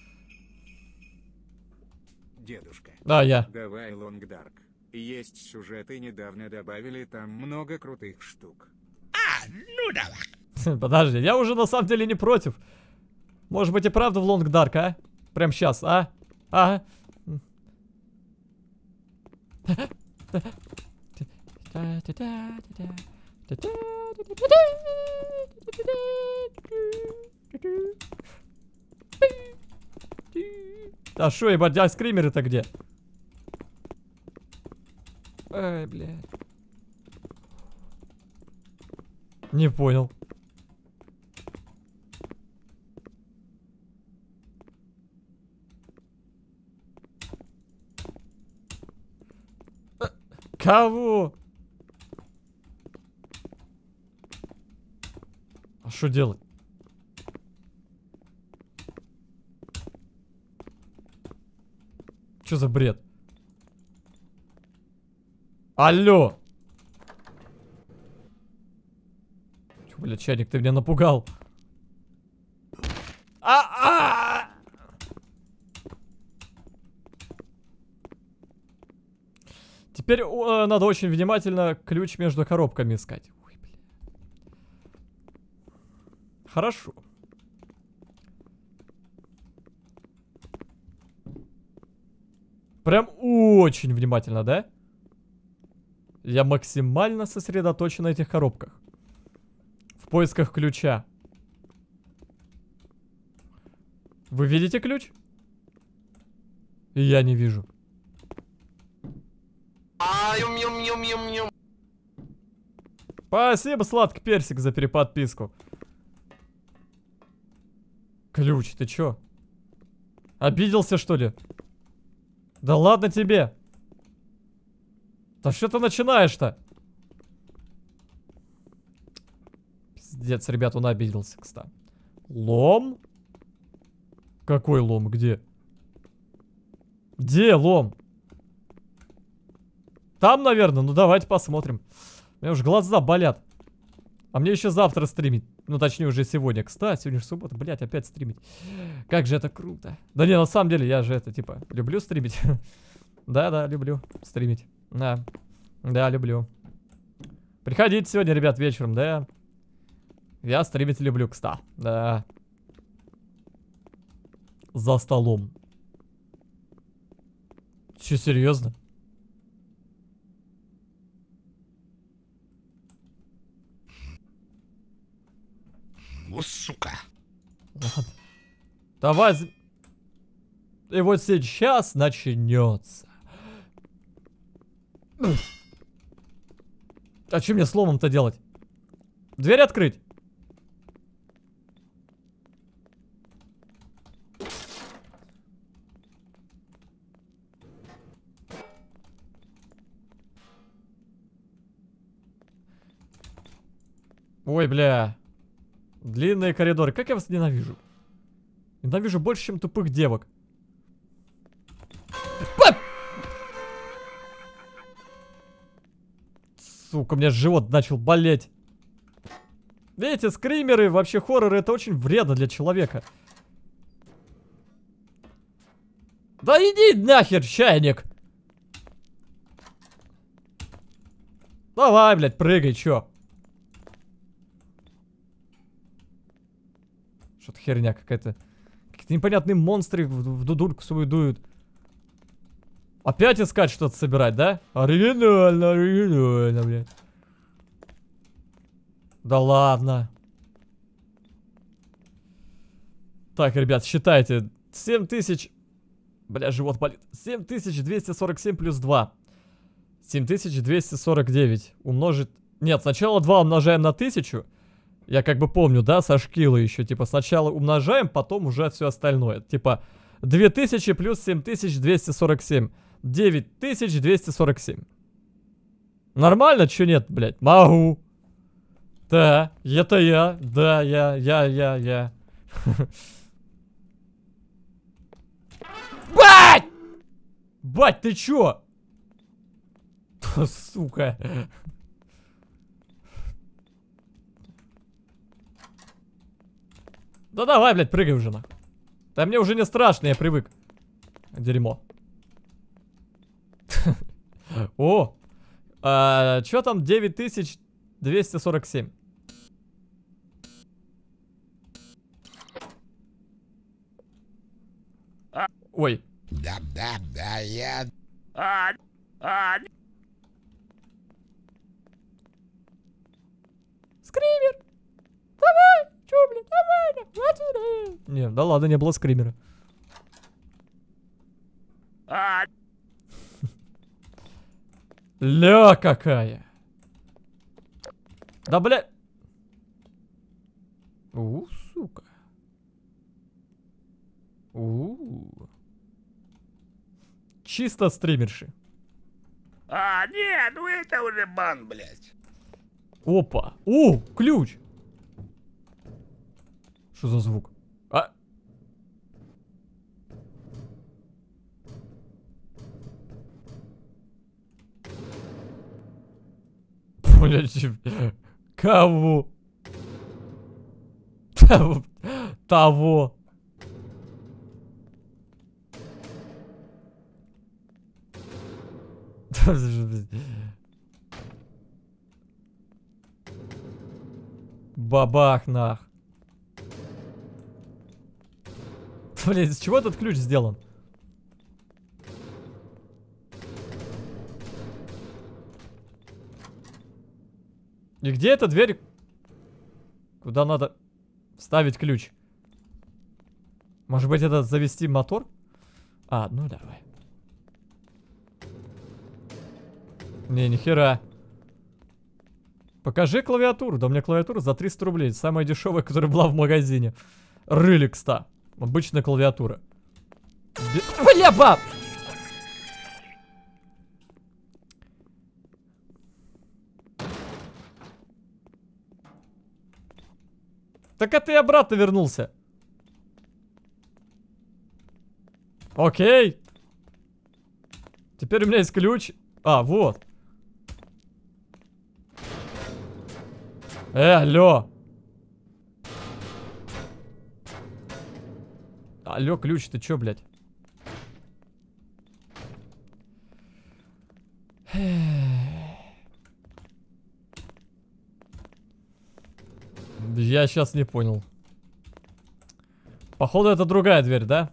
Дедушка. Да, я. Давай Long Dark. Есть сюжеты, недавно добавили там много крутых штук. А, ну давай. Подожди, я уже на самом деле не против. Может быть и правда в Long Dark, а? Прям сейчас, а? Ага. А шо, ебать, а скримеры-то где? Ай, блядь. Не понял. Кого? А что делать? Что за бред? Алло! Чё, блядь, чайник, ты меня напугал. Теперь надо очень внимательно ключ между коробками искать. Ой, бля. Хорошо. Прям очень внимательно, да? Я максимально сосредоточен на этих коробках. В поисках ключа. Вы видите ключ? И я не вижу. Спасибо, сладкий персик, за переподписку. Ключ, ты чё? Обиделся, что ли? Да ладно тебе. Да что ты начинаешь-то? Пиздец, ребят, он обиделся, кстати. Лом? Какой лом? Где? Где лом? Там, наверное. Ну давайте посмотрим. У меня уж глаза болят. А мне еще завтра стримить. Ну, точнее, уже сегодня. Кстати, сегодня же суббота. Блять, опять стримить. Как же это круто. Да не, на самом деле, я же это, типа, люблю стримить. Да, люблю стримить. Да, люблю. Приходите сегодня, ребят, вечером, да. Я стримить люблю, кстати. Да. За столом. Че, серьезно? Ну, сука. Ладно. Давай. И вот сейчас начнется. А что мне сломом-то делать? Дверь открыть? Ой, бля. Длинные коридоры. Как я вас ненавижу. Ненавижу больше, чем тупых девок. Сука, у меня живот начал болеть. Видите, скримеры, вообще хорроры, это очень вредно для человека. Да иди нахер, чайник. Давай, блядь, прыгай, чё? Что-то херня какая-то. Какие-то непонятные монстры в дудульку свою дуют. Опять искать что-то собирать, да? Оригинально, блядь. Да ладно. Так, ребят, считайте. 7000... Бля, живот болит. 7247 плюс 2. 7249 умножить... Нет, сначала 2 умножаем на 1000. Я как бы помню, да, со шкилы еще. Типа сначала умножаем, потом уже все остальное. Типа 2000 плюс 7247. 9247. Нормально, чё нет, блядь? Могу. Да, это я. Да, я. Бать! Бать, ты чё? Сука. Да давай, блядь, прыгай уже на. Да мне уже не страшно, я привык. Дерьмо. О! Чё там 9247? Ой. Да, я... Скример! Давай! Чё, блин? Давай! Отсюда! Не, да ладно, не было скримера. Ля какая! Да бля... сука. Чисто стримерши. Нет, ну это уже бан, блядь. Опа. Ключ. Что за звук? Блядь, кого? Того. Бабах нах. Блядь, из чего этот ключ сделан? И где эта дверь? Куда надо вставить ключ? Может быть, это завести мотор? Ну давай. Не, нихера. Покажи клавиатуру. Да у меня клавиатура за 300 рублей. Самая дешевая, которая была в магазине. Рыликста. Обычная клавиатура. Бля, баб! Так это и обратно вернулся. Окей. Теперь у меня есть ключ. Вот. Алло. Алло, ключ, ты чё, блядь? Я сейчас не понял. Походу, это другая дверь, да?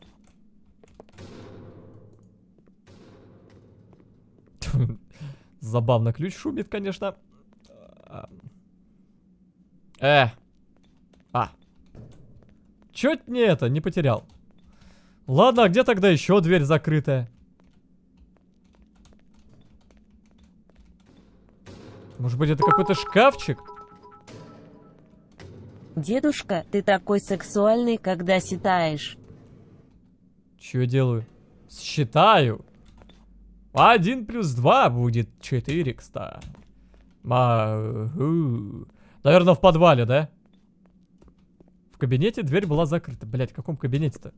Забавно, ключ шумит, конечно. Чё не это, не потерял? Ладно, а где тогда еще дверь закрытая? Может быть, это какой-то шкафчик? Дедушка, ты такой сексуальный, когда считаешь. Чё я делаю? Считаю. 1 плюс 2 будет 4, кстати. Наверное, в подвале, да? В кабинете дверь была закрыта. Блять, в каком кабинете-то?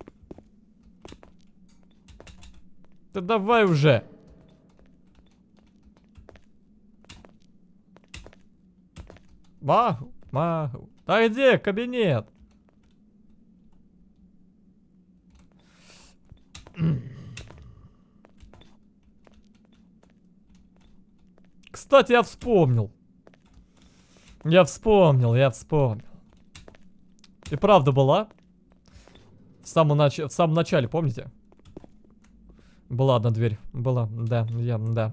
Да давай уже. Могу. А где кабинет? Кстати, я вспомнил. Я вспомнил. И правда была. В самом начале, помните? Была одна дверь. Была, да, да.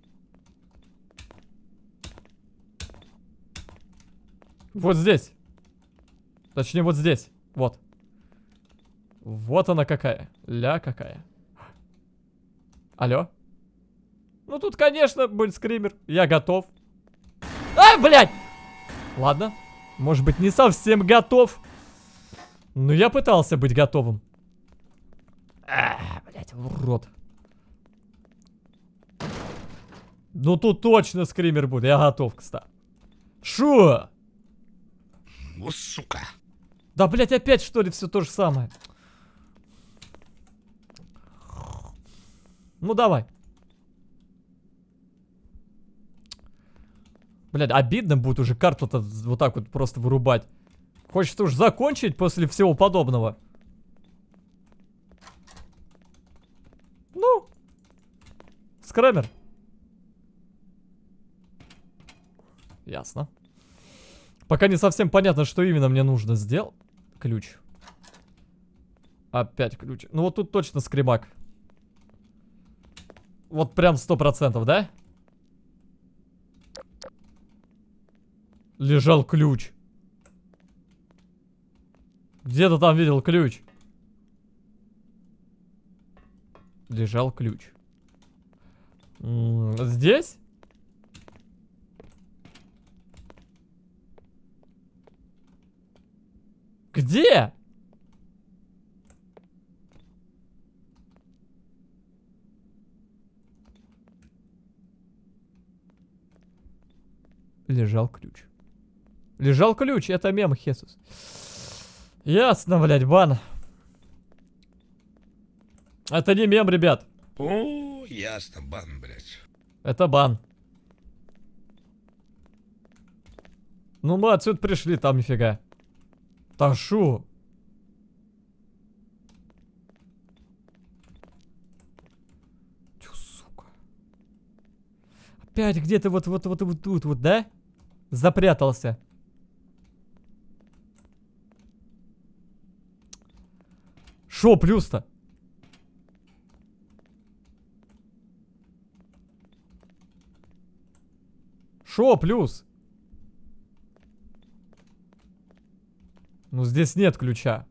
Вот здесь. Точнее, вот здесь. Вот. Вот она какая. Ля какая. Алло? Ну тут, конечно, будет скример. Я готов. А, блядь! Ладно. Может быть, не совсем готов. Но я пытался быть готовым. Блядь, урод. Ну тут точно скример будет. Я готов, кстати. Шо? Ну, сука. Да, блядь, опять что ли все то же самое? Ну давай. Блядь, обидно будет уже карту-то вот так вот просто вырубать. Хочется уж закончить после всего подобного. Ну. Скрэмер. Ясно. Пока не совсем понятно, что именно мне нужно сделать. Ключ. Опять ключ. Ну вот тут точно скребак. Вот прям 100%, да? Лежал ключ. Где-то там видел ключ. Лежал ключ. Здесь? Где? Лежал ключ. Лежал ключ, это мем, Хесус. Ясно, блядь, бан. Это не мем, ребят. О, ясно, бан, блядь. Это бан. Ну мы отсюда пришли, там нифига. Та шо? Тю, сука. Опять где-то вот тут, вот, да? Запрятался. Шо плюс-то? Шо плюс? Ну здесь нет ключа.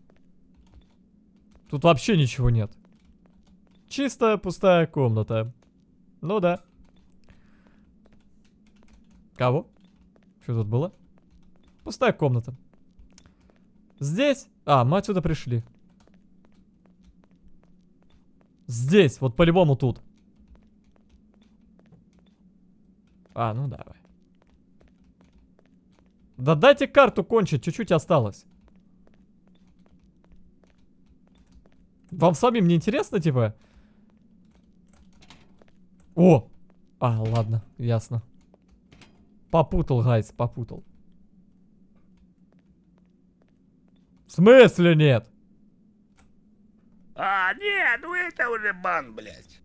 Тут вообще ничего нет. Чистая пустая комната. Ну да. Кого? Что тут было? Пустая комната. Здесь? А, мы отсюда пришли. Здесь, вот по-любому тут. А, ну давай. Да дайте карту кончить, чуть-чуть осталось. Вам самим не интересно, типа? О! А, ладно, ясно. Попутал, гайс, попутал. В смысле нет? А, нет, ну это уже бан, блядь.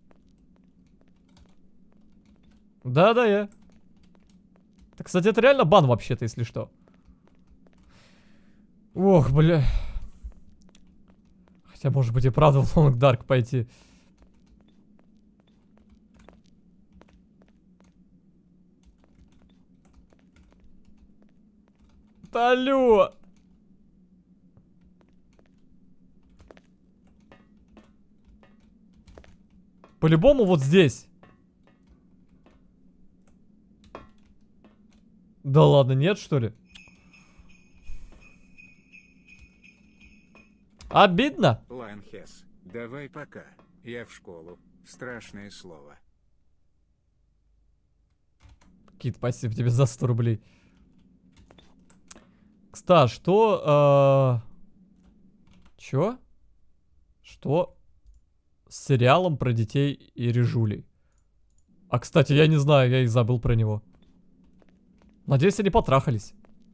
Да-да, я. Так, кстати, это реально бан вообще-то, если что. Ох, бля. Хотя, может быть, и правда в Long Dark пойти. Да алло! По-любому вот здесь. Да ладно, нет, что ли? Обидно. Ланхес, давай пока. Я в школу. Страшное слово. Кит, спасибо тебе за 100 рублей. Кстати, что... Чё? Что с сериалом про детей и режулей? А, кстати, я не знаю, я и забыл про него. Надеюсь, они потрахались.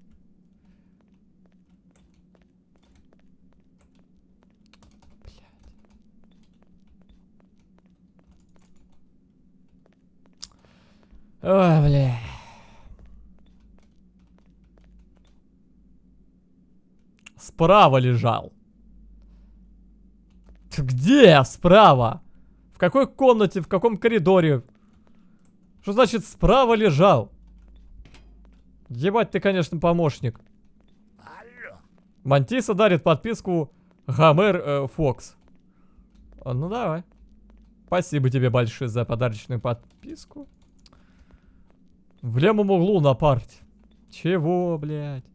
Ой, бля. Справа лежал. Где справа? В какой комнате, в каком коридоре? Что значит справа лежал? Ебать ты, конечно, помощник. Мантиса дарит подписку Гомер Фокс. Ну давай. Спасибо тебе большое за подарочную подписку. В левом углу на парте. Чего, блядь?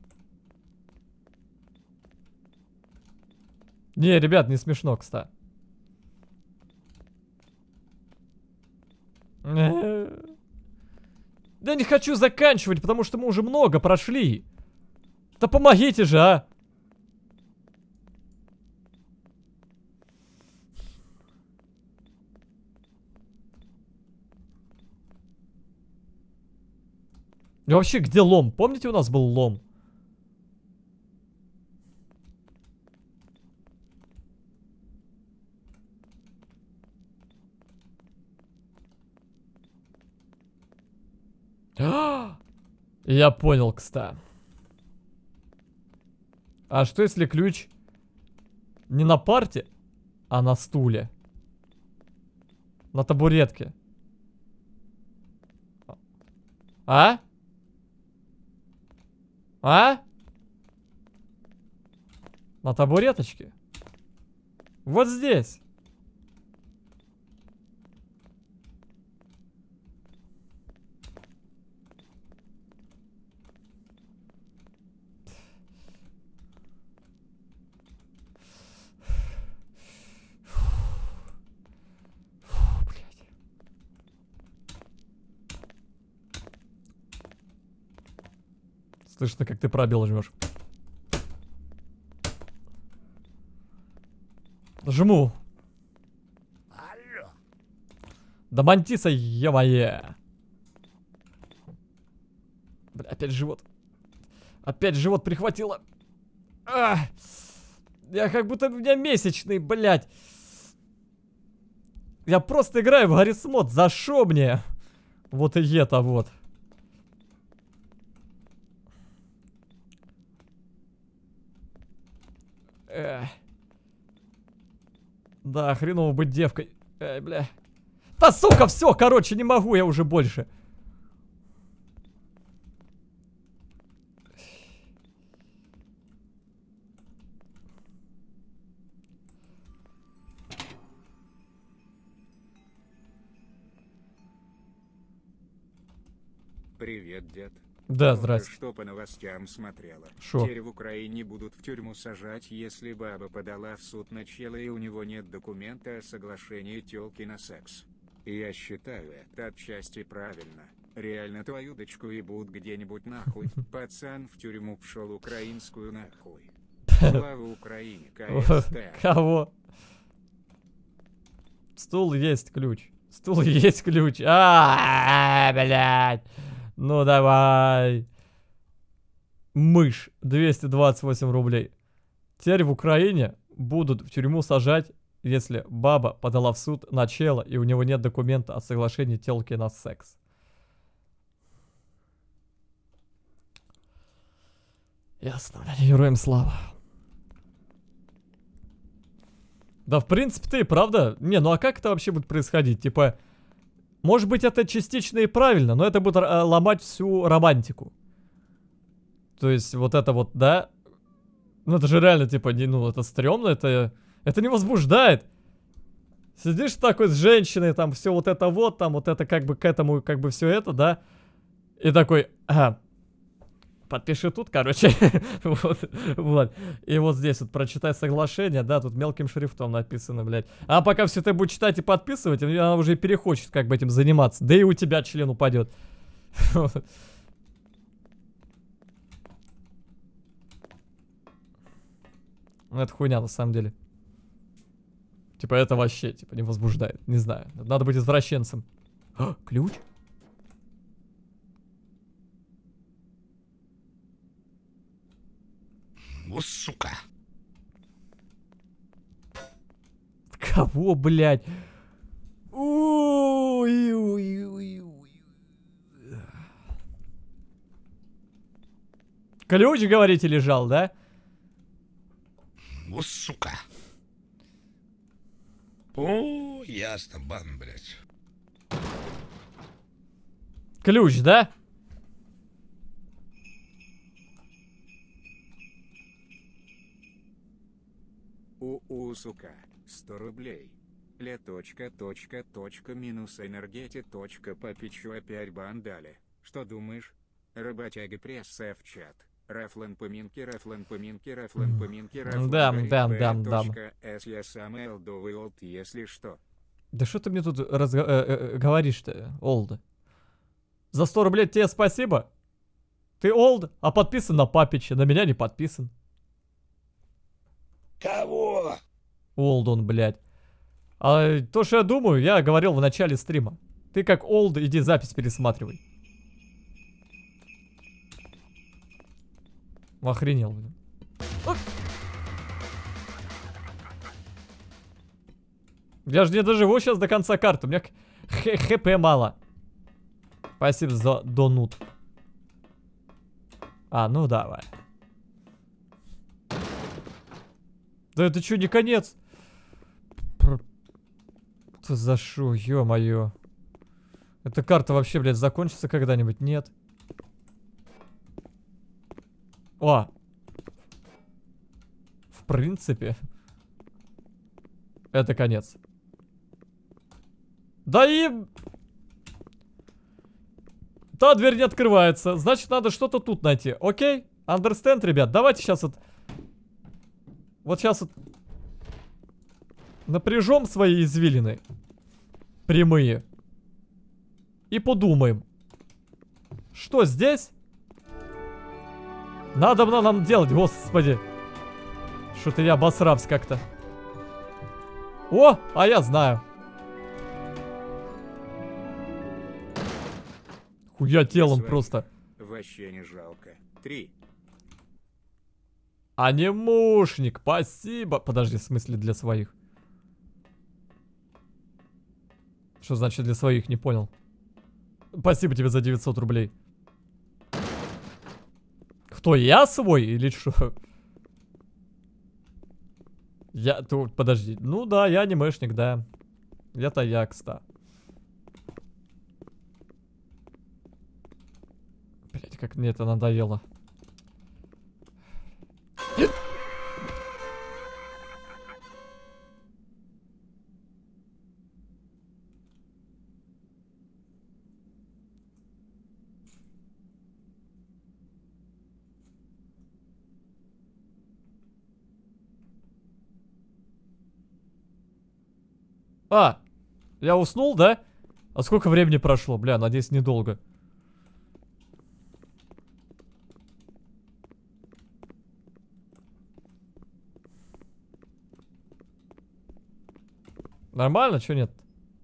Не, ребят, не смешно, кстати. Да не хочу заканчивать, потому что мы уже много прошли. Да помогите же, а! И вообще, где лом? Помните, у нас был лом? Я понял, кстати. А что если ключ не на парте, а на стуле? На табуретке? А? А? На табуреточке? Вот здесь. Слышно, как ты пробел жмешь. Жму. Алло. Да мантиса, е-мое. Бля, опять живот. Опять живот прихватило. Я как будто у меня месячный, блядь. Я просто играю в Гаррисмод. За шо мне? Вот и это вот. Да, хреново быть девкой. Бля. Да сука, все, короче, не могу я уже больше. Привет, дед. Да, Только здрасте. что по новостям смотрела. Шо? Теперь в Украине будут в тюрьму сажать, если баба подала в суд на чела и у него нет документа о соглашении тёлки на секс. И я считаю это отчасти правильно. Реально твою дочку ебут где-нибудь нахуй. Пацан в тюрьму пшел украинскую нахуй. Слава Украине, КСТ. Кого? Стул есть ключ. Стул есть ключ. Блядь. Ну давай. Мышь. 228 рублей. Теперь в Украине будут в тюрьму сажать если баба подала в суд на чела, и у него нет документа о соглашении тёлки на секс? Ясно, блядь, героям слава. Да, в принципе-то и правда. Не, ну а как это вообще будет происходить? Типа, может быть, это частично и правильно, но это будет ломать всю романтику. То есть, вот это вот, да? Ну, это же реально, типа, не, ну, это стрёмно, это не возбуждает. Сидишь такой с женщиной, там, все вот это вот, там, вот это как бы к этому, как бы все это, да? И такой, подпиши тут, короче. вот. И вот здесь вот прочитай соглашение, да, тут мелким шрифтом написано, блядь. А пока все это будет читать и подписывать, она уже и перехочет как бы этим заниматься. Да и у тебя член упадет. Ну, это хуйня на самом деле. Типа, это вообще, типа, не возбуждает. Не знаю. Надо быть извращенцем. Ключ? Вот сука. Кого, блядь? Ключ, говорите, лежал, да? Вот сука. О, ясно, бан, блядь. Ключ, да? Сука, 100 рублей. Минус энергети. Попичу опять бан дали. Что думаешь? Работяга пресса в чат. Рафлан поминки. Дам. Я самый олдовый олд, если что. Да что ты мне тут говоришь-то, олд? За 100 рублей тебе спасибо. Ты олд, а подписан на Папича, на меня не подписан. Кого? Олд он, блядь. А то, что я думаю, я говорил в начале стрима. Ты как олд, иди запись пересматривай. Охренел, блин. Я же не доживу сейчас до конца карты. У меня хп мало. Спасибо за донут. Ну давай. Да это что, не конец? Что за шо, ё-моё. Эта карта вообще, блядь, закончится когда-нибудь? Нет. В принципе. Это конец. Да и... Та дверь не открывается. Значит, надо что-то тут найти. Окей? Understand, ребят? Давайте сейчас вот... Вот сейчас вот... Напряжем свои извилины. Прямые. И подумаем. Что здесь? Надо нам делать, господи. Что-то я обосрався как-то. А я знаю. Хуя телом просто. Вообще не жалко. 3. Анимушник, спасибо. Подожди, в смысле для своих? Что значит для своих? Не понял. Спасибо тебе за 900 рублей. Кто, я свой или что? Я тут, подожди. Ну да, я анимешник, да. Это я, кстати. Блять, как мне это надоело. Я уснул, да? А сколько времени прошло? Бля, надеюсь, недолго. Нормально, чё нет?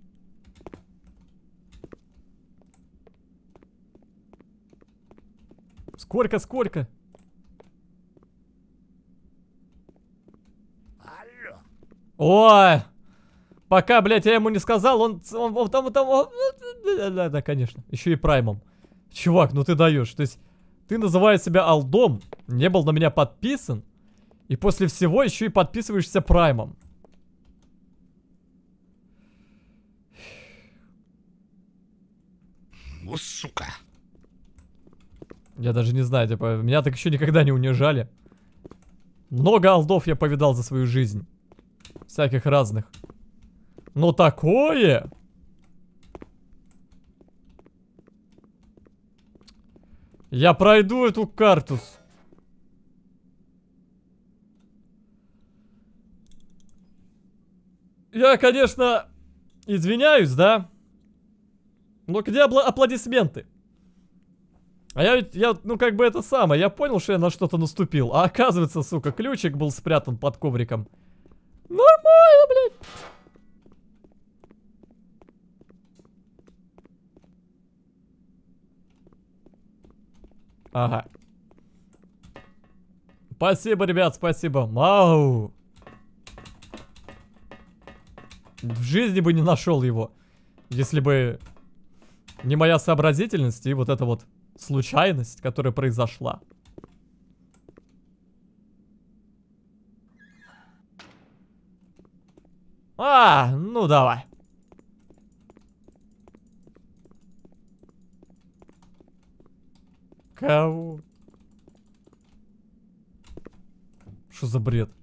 Сколько? Алло. Ой! Пока, блядь, я ему не сказал, он там, да, конечно. Еще и праймом. Чувак, ну ты даешь. То есть, ты называешь себя алдом, не был на меня подписан, и после всего еще и подписываешься праймом. Вот сука. Я даже не знаю, типа, меня так еще никогда не унижали. Много алдов я повидал за свою жизнь. Всяких разных. Но такое... Я пройду эту карту. Я, конечно, извиняюсь, да? Но где аплодисменты? А я ведь, ну как бы это самое, я понял, что я на что-то наступил. А оказывается, сука, ключик был спрятан под ковриком. Нормально, блядь. Ага. Спасибо, ребят, спасибо. Мау. В жизни бы не нашел его, если бы не моя сообразительность и вот эта вот случайность, которая произошла. Ну давай. Кого? Что за бред?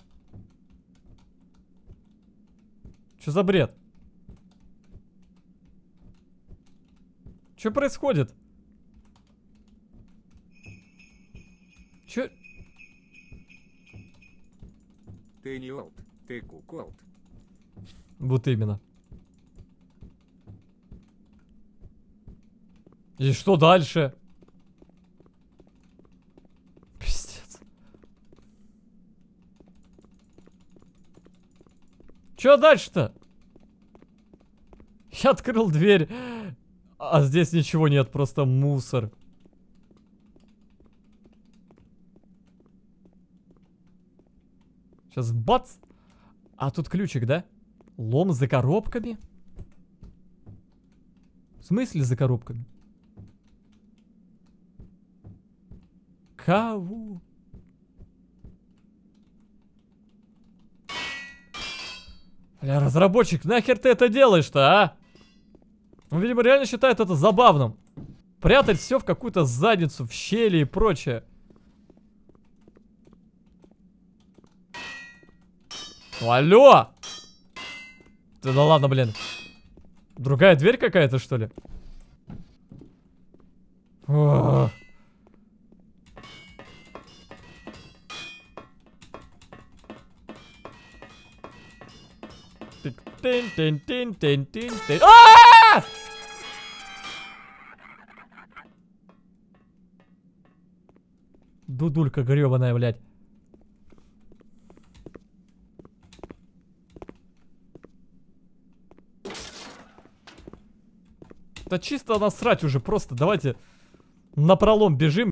Что за бред? Что происходит? Чё? Ты не олд, ты куколд. Вот именно. И что дальше? Пиздец. Чё дальше-то? Я открыл дверь, а здесь ничего нет, просто мусор. Сейчас бац! А тут ключик, да? Лом за коробками? В смысле за коробками? Кого? Бля, разработчик, нахер ты это делаешь-то, а? Он, видимо, реально считает это забавным. Прятать все в какую-то задницу, в щели и прочее. Ну, алло! Да ладно, блин. Другая дверь какая-то, что ли? Ох. Тын-тын-тын-тын-тын-тын. А-а-а! Дудулька гребаная, блядь. Да чисто насрать уже, просто давайте напролом бежим.